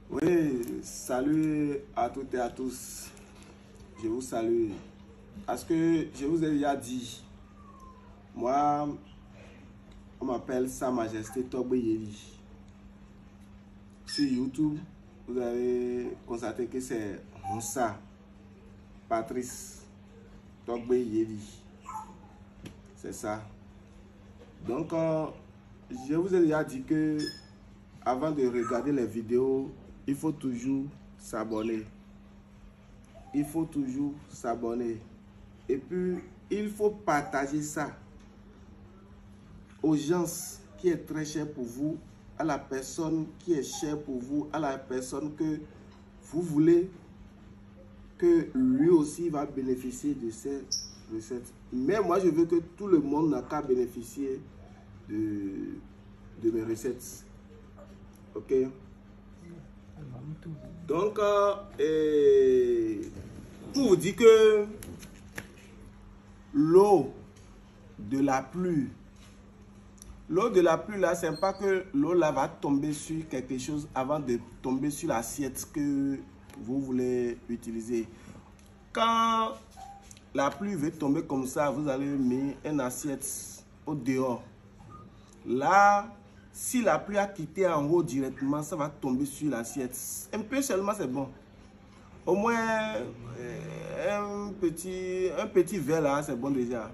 Oui, salut à toutes et à tous. Je vous salue. Parce que je vous ai déjà dit, moi, on m'appelle Sa Majesté Togbe Yeli. Sur YouTube, vous avez constaté que c'est Moussa Patrice Togbe Yeli. C'est ça. Donc, je vous ai déjà dit que avant de regarder les vidéos, il faut toujours s'abonner. Il faut toujours s'abonner. Et puis, il faut partager ça aux gens qui est très cher pour vous, à la personne qui est chère pour vous, à la personne que vous voulez que lui aussi va bénéficier de cette recette. Mais moi, je veux que tout le monde n'a qu'à bénéficier de mes recettes. Ok? Donc, pour vous dire que l'eau de la pluie là, c'est pas que l'eau là va tomber sur quelque chose avant de tomber sur l'assiette que vous voulez utiliser. Quand la pluie veut tomber comme ça, vous allez mettre une assiette au dehors. Là, si la pluie a quitté en haut directement, ça va tomber sur l'assiette. Un peu seulement, c'est bon. Au moins, un petit verre là, c'est bon déjà.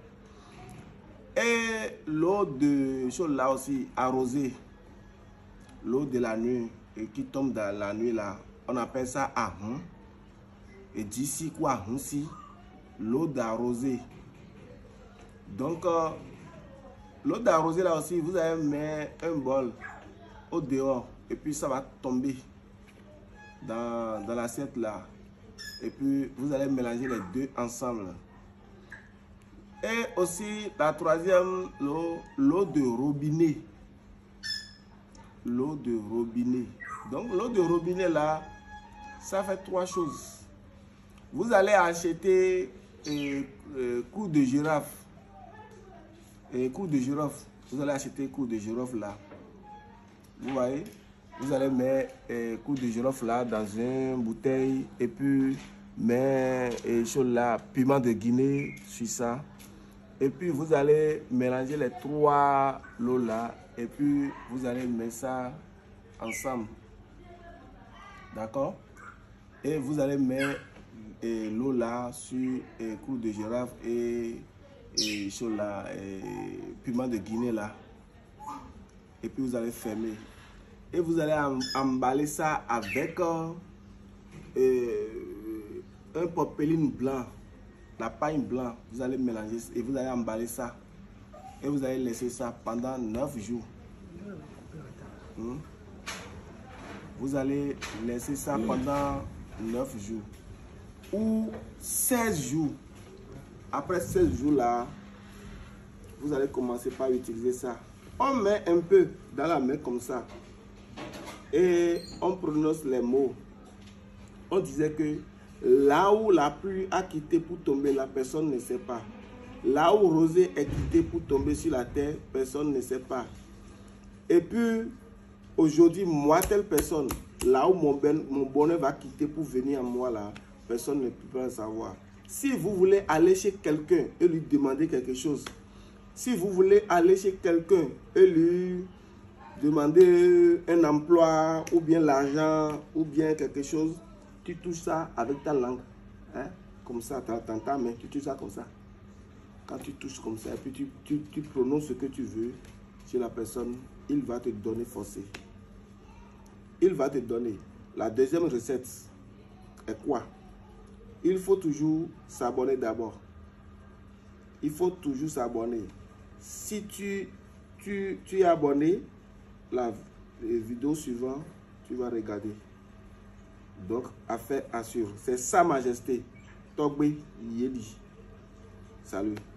Et l'eau de chose là aussi, arrosée. L'eau de la nuit et qui tombe dans la nuit là, on appelle ça ahon. Et d'ici quoi, ahon si, l'eau d'arrosée. Donc, l'eau d'arrosée là aussi, vous allez mettre un bol au dehors et puis ça va tomber dans l'assiette là. Et puis vous allez mélanger les deux ensemble. Et aussi la troisième, l'eau de robinet. L'eau de robinet. Donc l'eau de robinet là, ça fait trois choses. Vous allez acheter cou de girafe. Cou de girofle, vous allez acheter cou de girofle là. Vous voyez, vous allez mettre cou de girofle là dans une bouteille et puis mettre chose là, piment de Guinée sur ça. Et puis vous allez mélanger les trois lots là et puis vous allez mettre ça ensemble. D'accord? Et vous allez mettre l'eau là sur cou de girafe et chose là, piment de Guinée là. Et puis vous allez fermer. Et vous allez emballer ça avec un popeline blanc, la paille blanc. Vous allez mélanger et vous allez emballer ça. Et vous allez laisser ça pendant 9 jours. Vous allez laisser ça pendant 9 jours. Ou 16 jours. Après 16 jours là, vous allez commencer par utiliser ça. On met un peu dans la main comme ça. Et on prononce les mots. On disait que là où la pluie a quitté pour tomber, la personne ne sait pas. Là où rosée est quitté pour tomber sur la terre, personne ne sait pas. Et puis, aujourd'hui, moi, telle personne, là où mon bonheur va quitter pour venir à moi là, personne ne peut pas savoir. Si vous voulez aller chez quelqu'un et lui demander quelque chose, si vous voulez aller chez quelqu'un et lui demander un emploi ou bien l'argent ou bien quelque chose, tu touches ça avec ta langue. Hein? Comme ça, dans ta main, tu touches ça comme ça. Quand tu touches comme ça, et puis tu prononces ce que tu veux chez la personne, il va te donner forcé. Il va te donner. La deuxième recette est quoi? Il faut toujours s'abonner d'abord. Il faut toujours s'abonner. Si tu es abonné, la vidéo suivante, tu vas regarder. Donc, affaire assure. C'est Sa Majesté Togbe Yeli. Salut.